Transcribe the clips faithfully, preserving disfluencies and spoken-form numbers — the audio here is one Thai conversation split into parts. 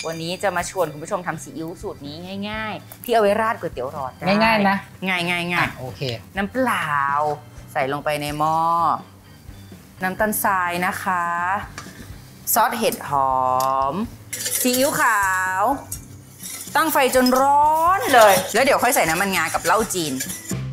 วันนี้จะมาชวนคุณผู้ชมทำซีอิ๊วสูตรนี้ง่ายๆที่เอาไว้ราดก๋วยเตี๋ยวหลอดง่ายๆนะง่ายๆง่ายโอเคน้ำเปล่าใส่ลงไปในหม้อน้ำตาลทรายนะคะซอสเห็ดหอมซีอิ๊วขาวตั้งไฟจนร้อนเลยแล้วเดี๋ยวค่อยใส่น้ำมันงากับเหล้าจีน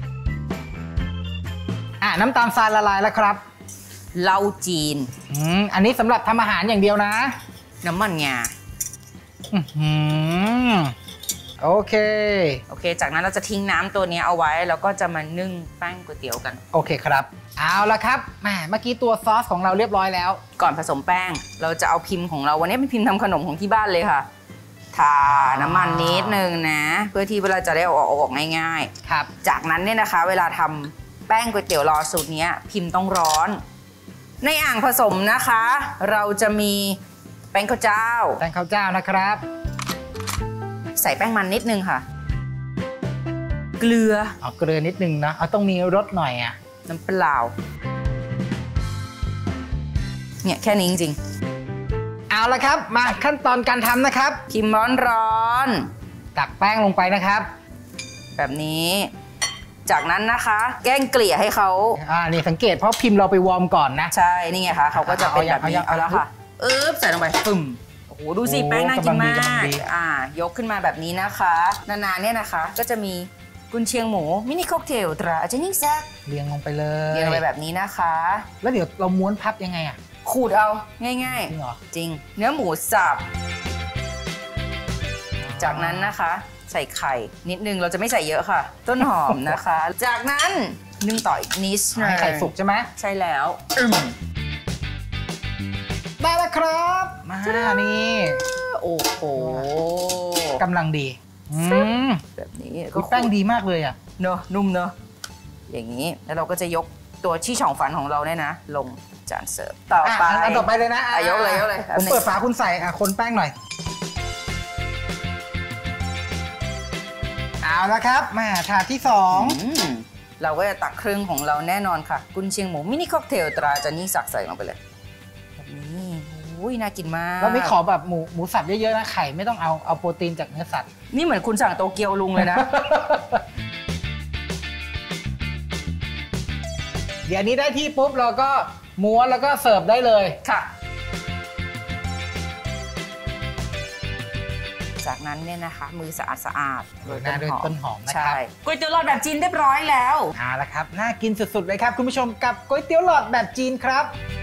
อ่ะน้ำตาลทรายละลายแล้วครับเหล้าจีนอืมอันนี้สำหรับทำอาหารอย่างเดียวนะน้ำมันงาอืมโอเคโอเคจากนั้นเราจะทิ้งน้ำตัวนี้เอาไว้แล้วก็จะมานึ่งแป้งก๋วยเตี๋ยวกันโอเคครับเอาละครับแหมเมื่อกี้ตัวซอสของเราเรียบร้อยแล้วก่อนผสมแป้งเราจะเอาพิมพ์ของเราวันนี้เป็นพิมพ์ทำขนมของที่บ้านเลยค่ะทาน้ำมันนิดนึงนะเพื่อที่เวลาจะได้ออกออกง่ายๆครับจากนั้นเนี่ยนะคะเวลาทำแป้งก๋วยเตี๋ยวรอสูตรนี้พิมพ์ต้องร้อนในอ่างผสมนะคะเราจะมีแป้งข้าวเจ้าแป้งข้าวเจ้านะครับใส่แป้งมันนิดนึงค่ะเกลือเอาเกลือนิดนึงนะเอาต้องมีรสหน่อยอ่ะน้ำเปล่าเนี่ยแค่นี้จริงๆเอาละครับมาขั้นตอนการทำนะครับพิมพ์ร้อนร้อนตักแป้งลงไปนะครับแบบนี้จากนั้นนะคะแกล้งเกลี่ยให้เขาอ่านี่สังเกตเพราะพิมพ์เราไปวอร์มก่อนนะใช่นี่ไงคะเขาก็จะเป็นแบบนี้เอาแล้วค่ะเอ๊บใส่ลงไปฟึ่มโอ้โหดูสิแป้งน่ากินมากอ่ายกขึ้นมาแบบนี้นะคะนานๆเนี่ยนะคะก็จะมีกุนเชียงหมูมินิค็อกเทลตราอาจารย์ยิ่งแซ่บเรียงลงไปเลยเรียงลงไปแบบนี้นะคะแล้วเดี๋ยวเราม้วนพับยังไงอ่ะขูดเอาง่ายๆจริงเหรอจริงเนื้อหมูสับจากนั้นนะคะใส่ไข่นิดนึงเราจะไม่ใส่เยอะค่ะต้นหอมนะคะจากนั้นนึ่งต่ออีกนิดหน่อยไข่สุกใช่ไหมใช่แล้วได้แล้วครับมานี่โอ้โหกำลังดีแบบนี้ก็แป้งดีมากเลยอ่ะเนอะนุ่มเนอะอย่างนี้แล้วเราก็จะยกตัวชี่ช่องฟันของเราเนี่ยนะลงจานเสิร์ฟต่อไปอันต่อไปเลยนะยกเลยยกเลยผมเปิดฝาคุณใส่อ่ะคนแป้งหน่อยเอาละครับมาถาดที่สองเราก็จะตักครึ่งของเราแน่นอนค่ะกุนเชียงหมูมินิค็อกเทลตราอาจารย์ยิ่งศักดิ์ใส่ลงไปเลยแบบนี้อุ้ยน่ากินมากแล้วไม่ขอแบบหมูหมูสับเยอะๆนะไข่ไม่ต้องเอาเอาโปรตีนจากเนื้อสัตว์นี่เหมือนคุณสั่งโตเกียวลุงเลยนะเดี๋ยวนี้ได้ที่ปุ๊บเราก็ม้วนแล้วก็เสิร์ฟได้เลยค่ะจากนั้นเนี่ยนะคะมือสะอาดสะอาดโรยหน้าด้วยต้นหอมนะครับใช่ก๋วยเตี๋ยวหลอดแบบจีนเรียบร้อยแล้วเอาละครับน่ากินสุดๆเลยครับคุณผู้ชมกับก๋วยเตี๋ยวหลอดแบบจีนครับ